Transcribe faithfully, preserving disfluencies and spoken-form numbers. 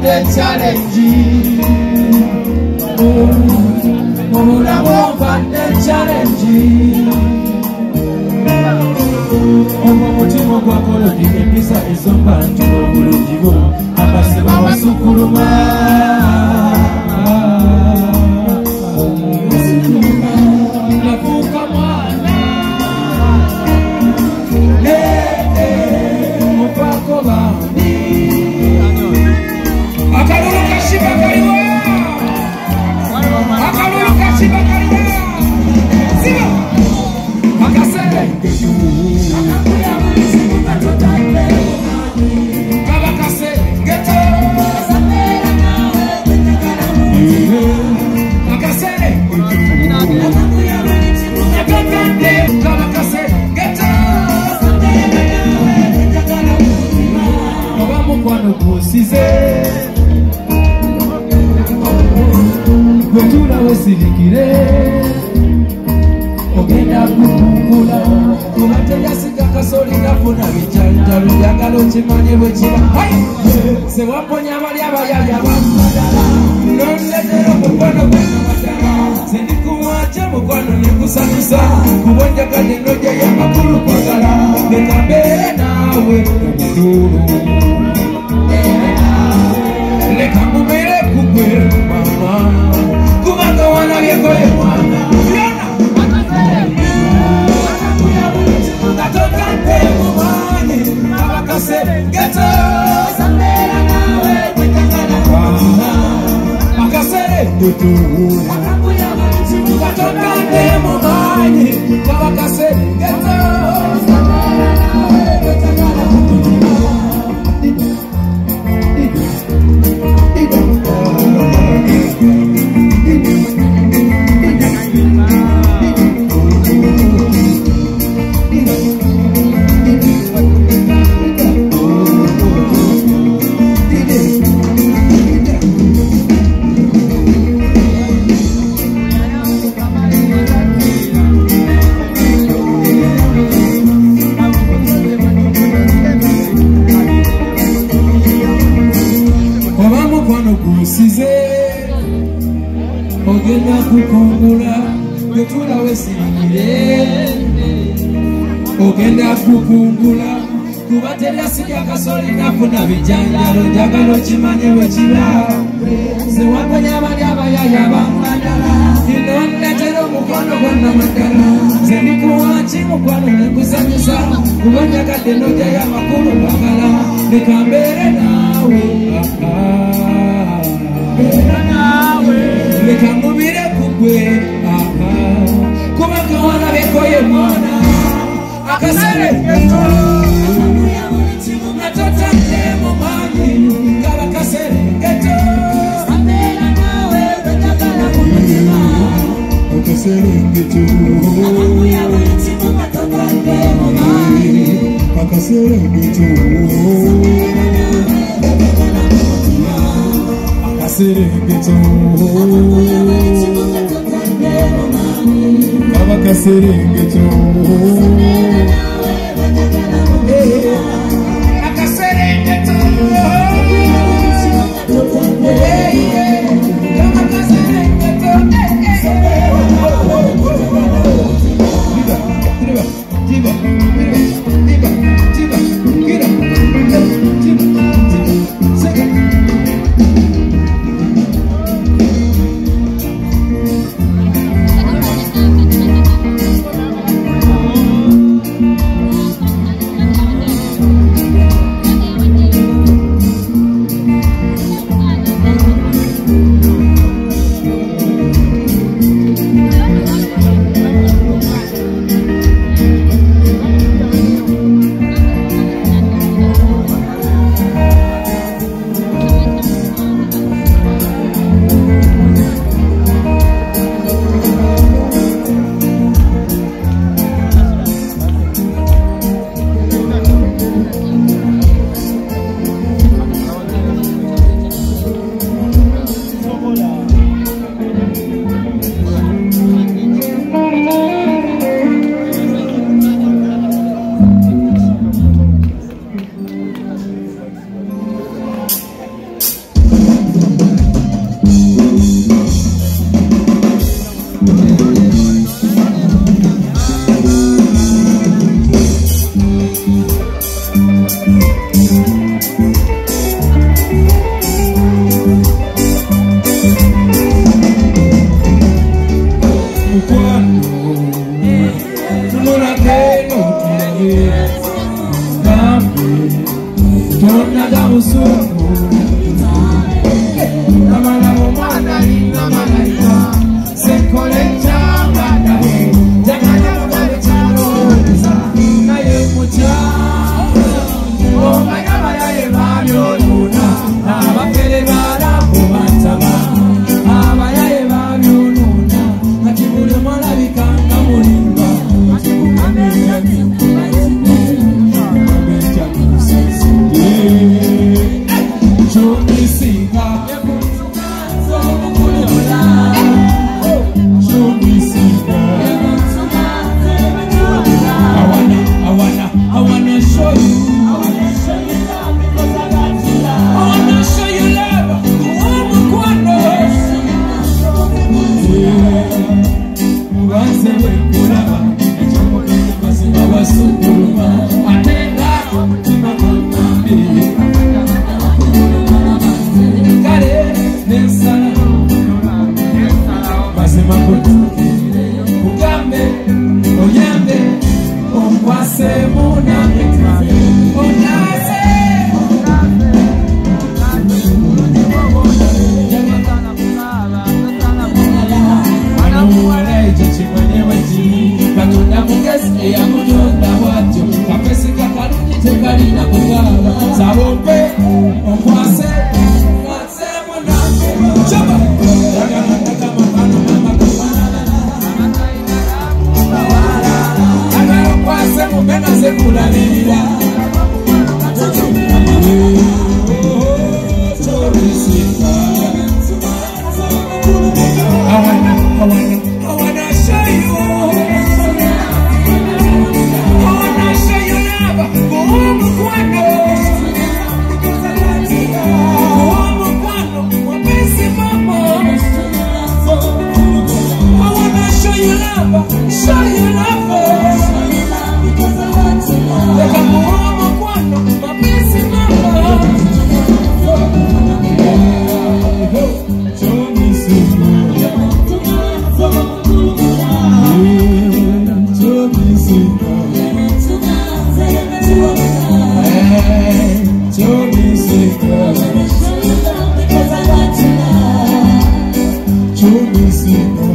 the challenge. Mulamu mfande challenge. Omo mutima gwakolo ndikempisa esomba ntulo bulungibo abaseba wasukuluma. Nafuka mwana mupako bandi akalulu kashiba kaliwa akalulu kashiba kaliwa siba akasere kabakase geto akasere kabakase geto oba mukwano gusize gwetula wesirikire ogenda kukungula kubateyasiga kasoli nafuna bijanjalo njagala okimanye bwe kiba sewamponya abali abayaya bamadala nonletera omukwano gwanamadala sendikuwace mukwano nekusanyusa kubonjagadde noja yamakulu kwagala leka mbeere naawe omudulu leka mubere kugwe mama kubanga wanabyekoye mwana byona katokante mumani abakase geto akasere geto katokante mumani abakase geto ogenda kukungula getula wesirikire ogenda kukungula kubateyasiga kasoli nafuna bijanjalo njagala okimanye bwe kiba sewamponya abali abayaya bamadala inonetera omukwano gwanamadala sendikuwaki mukwano nekusanyusa kubanjagadde nojayo amakulu kwagala leka mbeere naawe leka mubire kugwe kubanga wanabyekoye mwana akasere natotande mumani kabakasere geto akasere geto akasere geto Serengeto, Kabaka Serengeto, Kabaka Serengeto, Kabaka Serengeto, Diva, Diva, Diva, Diva, Tona da usuku Namana mumana ina malaika Sekole changa dahe Jamana mumane charo Na ye mucha Omaya maya ye vabyo nuna Abakere bara kumatama Abaya ye vabyo nuna Nakibule mala vikanga mulimba Ameja kikuba Ameja kusisi Show me singer Show me singer I wanna, I wanna, I wanna show you I wanna show you love because I got you love I wanna show you love Uomu kwano Uwanze wekulaba Echokole Basima wasukuluma Atenga Tima mamambi Kare Nensala Basima kutu Ugambe Oyambe Omwase munambe Onase Anamuwale Chachimane wati Katunda mugesi ya kujonda watu Kapesi kakaruni tekalina kukaba Sabombe Omwase Omwase munambe Chaba Yaga nataka mapano mama kumana Agaro kwase mumena sekula nila I wanna, I wanna, I wanna show you I wanna show you love Kuhumu kwano Kuhumu kwano Mwapesi mama I wanna show you love Show you love Leka kuhumu kwano Mwapesi mama Show me some Show me some Show me some Show me some